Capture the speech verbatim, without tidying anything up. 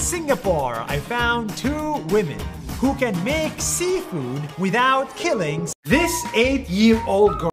Singapore, I found two women who can make seafood without killing. This eight-year-old girl